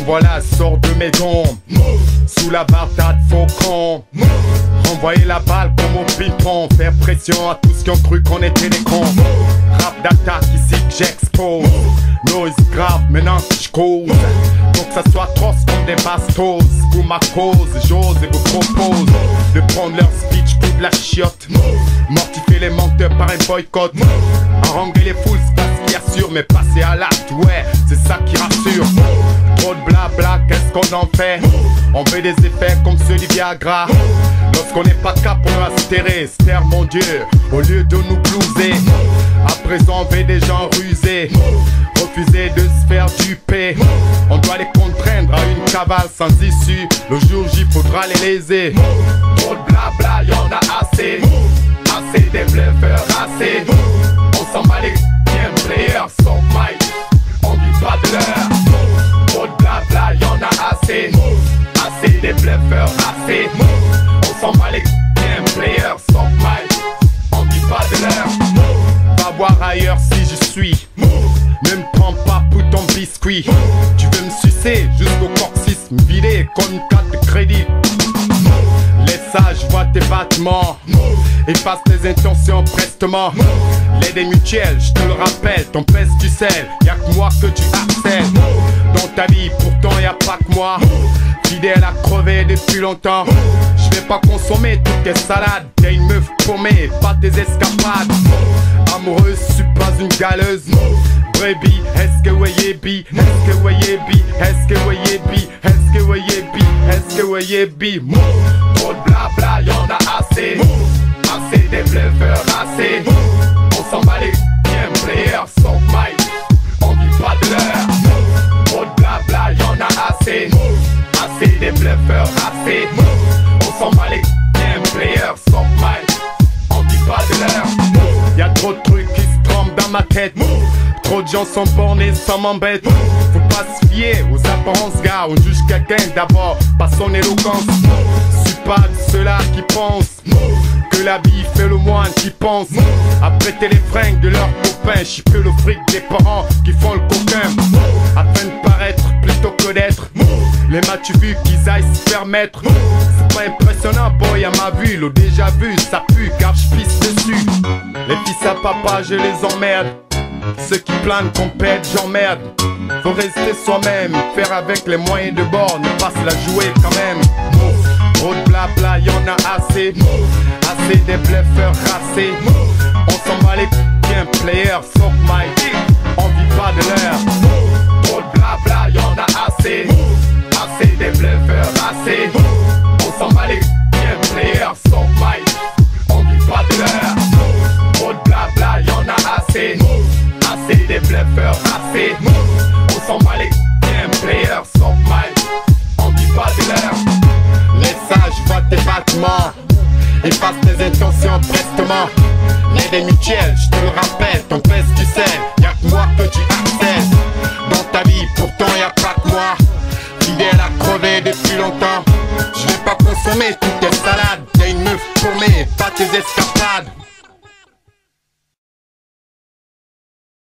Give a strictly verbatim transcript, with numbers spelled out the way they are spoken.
voilà, sors de mes dons. Sous la barre t'as de faux cons. Renvoyer la balle comme au ping-pong. Faire pression à tous qui ont cru qu'on était des cons. Rap d'attaque ici que j'expose. Noise grave maintenant que je cause. Pour que ça soit trosse comme des bastos. Pour ma cause, j'ose et vous propose de prendre leur speech pour de la chiotte. Mortifier les menteurs par un boycott. Haranguer les foules c'est pas ce qui assure. Mais passer à l'acte, ouais, c'est ça qui rassure. Trop de blabla, qu'est-ce qu'on en fait? On veut des effets comme ceux du Viagra. Lorsqu'on n'est pas cap, on va se terrer, se taire mon Dieu, au lieu de nous blouser. À présent on veut des gens rusés, refuser de se faire duper. On doit les contraindre à une cavale sans issue. Le jour J faudra les léser. Trop de blabla, y'en a assez. Assez des bluffeurs, assez. On s'en bat les gameplayers, sans mic. On dit pas de l'heure. Trop de blabla, y'en a assez. Assez des bluffeurs, assez. On s'en bat les gameplayers, sans mic. On dit pas de l'heure. Va voir ailleurs si je suis. Ne me prends pas pour ton biscuit. Tu veux me sucer jusqu'au coccyx, me vider comme une carte de crédit. Laisse ça, je vois tes battements. Efface tes intentions prestement. L'aide est mutuelle, je te le rappelle. Ton pèse du sel, y'a que moi que tu harcèles. Dans ta vie, pourtant y'a pas que moi. Fidèle à crever depuis longtemps. Je vais pas consommer toutes tes salades. T'es une meuf paumée, pas tes escapades. Amoureuse, je suis pas une galeuse. Brebis, est-ce que voyez bi? Est-ce que voyez bi? Est-ce que voyez bi? Est-ce que voyez bi? Est-ce que voyez bi? Trop de blabla, y'en a assez. Assez des bluffeurs, assez. On s'en bat les gameplayers, sans mic. On dit pas de l'heure. Trop de blabla, y'en a assez. Assez des bluffeurs, assez. On s'en bat les gameplayers, sans mic. On dit pas de l'heure. Y'a trop de trucs qui se trompent dans ma tête. Trop de gens sont bornés, ça m'embête. Faut pas se fier aux apparences, gars. On juge quelqu'un d'abord par son éloquence. Je suis pas de ceux-là qui pensent que la vie fait le moine qui pense à prêter les fringues de leurs copains. J'suis que le fric des parents qui font le coquin afin de paraître plutôt que d'être. Les m'as-tu vu qu'ils aillent se permettre? C'est pas impressionnant, boy, à ma vue. L'ont déjà vu, ça pue car j'pisse dessus. Les fils à papa, je les emmerde. Ceux qui planent qu'on pète, j'emmerde. Faut rester soi-même, faire avec les moyens de bord, ne pas se la jouer quand même. Trop de blabla, y'en a assez. Assez des bluffeurs racés. On s'en bat les gameplayers, sauf my dick. On vit pas de l'heure. Trop de blabla, y'en a assez. Assez des bluffeurs racés. On s'en bat les gameplayers, sauf my dick. On vit pas de l'heure. Trop de blabla, y'en a assez. Assez des bluffeurs, assez. On s'en bat les gameplayers, sans mic. On dit pas de l'heure. Laisse ça, je vois tes battements. Efface tes intentions prestement. L'aide est mutuelle, je te le rappelle. Ton pèse du sel, y'a que moi que tu harcèles. Dans ta vie, pourtant y'a pas que moi. Fidèle à crever depuis longtemps. Je vais pas consommer toutes tes salades. T'es une meuf paumée, pas tes escapades.